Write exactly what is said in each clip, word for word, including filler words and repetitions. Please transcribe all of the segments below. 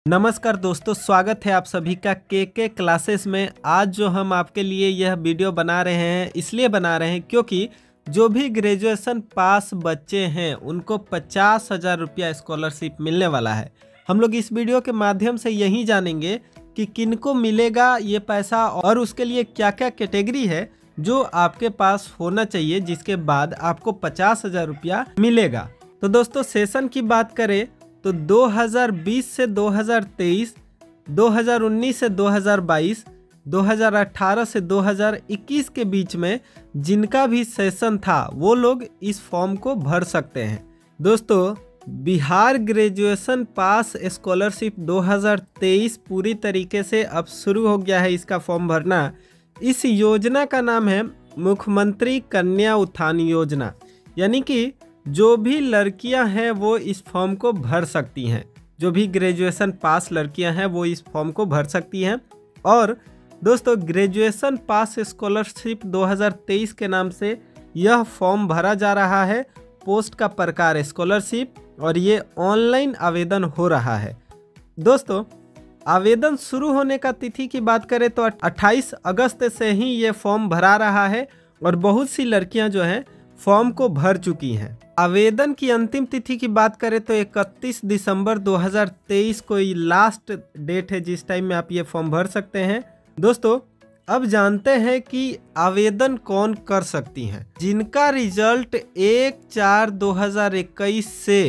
नमस्कार दोस्तों, स्वागत है आप सभी का के के क्लासेस में। आज जो हम आपके लिए यह वीडियो बना रहे हैं इसलिए बना रहे हैं क्योंकि जो भी ग्रेजुएशन पास बच्चे हैं उनको पचास हज़ार रुपया स्कॉलरशिप मिलने वाला है। हम लोग इस वीडियो के माध्यम से यही जानेंगे कि किनको मिलेगा ये पैसा और उसके लिए क्या क्या कैटेगरी है जो आपके पास होना चाहिए जिसके बाद आपको पचास हज़ार रुपया मिलेगा। तो दोस्तों सेशन की बात करें तो दो हज़ार बीस से दो हज़ार तेईस, दो हज़ार उन्नीस से दो हज़ार बाईस, दो हज़ार अठारह से दो हज़ार इक्कीस के बीच में जिनका भी सेशन था वो लोग इस फॉर्म को भर सकते हैं। दोस्तों बिहार ग्रेजुएशन पास स्कॉलरशिप दो हज़ार तेईस पूरी तरीके से अब शुरू हो गया है इसका फॉर्म भरना। इस योजना का नाम है मुख्यमंत्री कन्या उत्थान योजना, यानी कि जो भी लड़कियां हैं वो इस फॉर्म को भर सकती हैं। जो भी ग्रेजुएशन पास लड़कियां हैं वो इस फॉर्म को भर सकती हैं। और दोस्तों ग्रेजुएशन पास स्कॉलरशिप दो हज़ार तेईस के नाम से यह फॉर्म भरा जा रहा है। पोस्ट का प्रकार स्कॉलरशिप और ये ऑनलाइन आवेदन हो रहा है। दोस्तों आवेदन शुरू होने का तिथि की बात करें तो अट्ठाईस अगस्त से ही ये फॉर्म भरा रहा है और बहुत सी लड़कियां जो हैं फॉर्म को भर चुकी हैं। आवेदन की अंतिम तिथि की बात करें तो इकतीस दिसंबर दो हज़ार तेईस को ये लास्ट डेट है जिस टाइम में आप ये फॉर्म भर सकते हैं। दोस्तों अब जानते हैं कि आवेदन कौन कर सकती हैं। जिनका रिजल्ट एक चार दो हज़ार इक्कीस से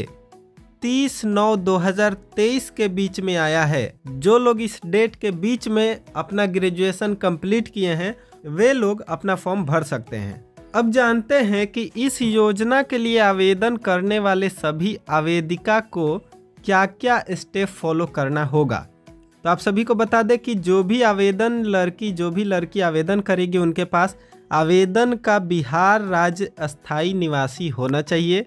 तीस नौ दो हज़ार तेईस के बीच में आया है, जो लोग इस डेट के बीच में अपना ग्रेजुएशन कंप्लीट किए हैं वे लोग अपना फॉर्म भर सकते हैं। अब जानते हैं कि इस योजना के लिए आवेदन करने वाले सभी आवेदिका को क्या क्या स्टेप फॉलो करना होगा। तो आप सभी को बता दें कि जो भी आवेदन लड़की जो भी लड़की आवेदन करेगी उनके पास आवेदन का बिहार राज्य अस्थायी निवासी होना चाहिए।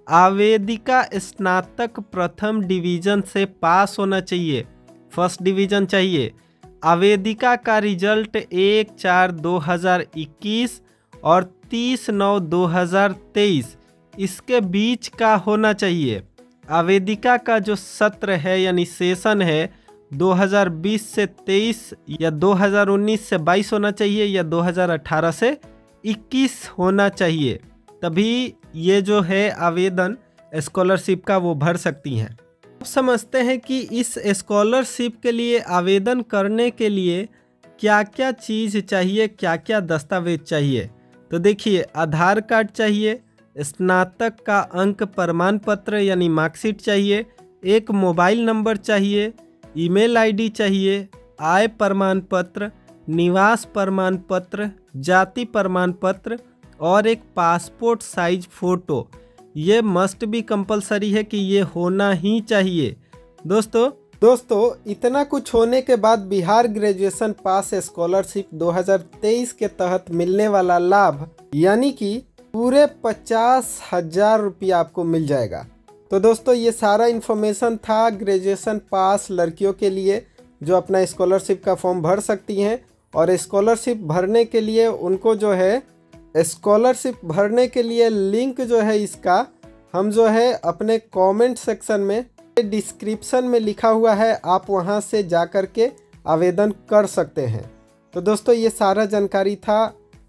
आवेदिका स्नातक प्रथम डिवीजन से पास होना चाहिए, फर्स्ट डिवीजन चाहिए। आवेदिका का रिजल्ट एक चार दो हज़ार इक्कीस और तीस नौ दो हज़ार तेईस इसके बीच का होना चाहिए। आवेदिका का जो सत्र है यानी सेशन है दो हज़ार बीस से तेईस या दो हज़ार उन्नीस से बाईस होना चाहिए या दो हज़ार अठारह से इक्कीस होना चाहिए, तभी ये जो है आवेदन स्कॉलरशिप का वो भर सकती हैं। अब समझते हैं कि इस स्कॉलरशिप के लिए आवेदन करने के लिए क्या क्या चीज़ चाहिए, क्या क्या दस्तावेज चाहिए। तो देखिए आधार कार्ड चाहिए, स्नातक का अंक प्रमाण पत्र यानी मार्कशीट चाहिए, एक मोबाइल नंबर चाहिए, ईमेल आईडी चाहिए, आय प्रमाण पत्र, निवास प्रमाण पत्र, जाति प्रमाण पत्र और एक पासपोर्ट साइज फ़ोटो। ये मस्ट भी कंपलसरी है कि ये होना ही चाहिए। दोस्तों दोस्तों इतना कुछ होने के बाद बिहार ग्रेजुएशन पास स्कॉलरशिप दो हज़ार तेईस के तहत मिलने वाला लाभ यानी कि पूरे पचास हजार रुपया आपको मिल जाएगा। तो दोस्तों ये सारा इन्फॉर्मेशन था ग्रेजुएशन पास लड़कियों के लिए जो अपना स्कॉलरशिप का फॉर्म भर सकती हैं। और स्कॉलरशिप भरने के लिए उनको जो है स्कॉलरशिप भरने के लिए लिंक जो है इसका हम जो है अपने कमेंट सेक्शन में डिस्क्रिप्शन में लिखा हुआ है, आप वहां से जा कर के आवेदन कर सकते हैं। तो दोस्तों ये सारा जानकारी था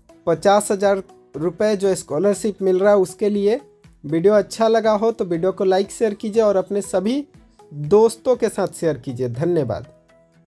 पचास हज़ार रुपये जो स्कॉलरशिप मिल रहा है उसके लिए। वीडियो अच्छा लगा हो तो वीडियो को लाइक शेयर कीजिए और अपने सभी दोस्तों के साथ शेयर कीजिए। धन्यवाद।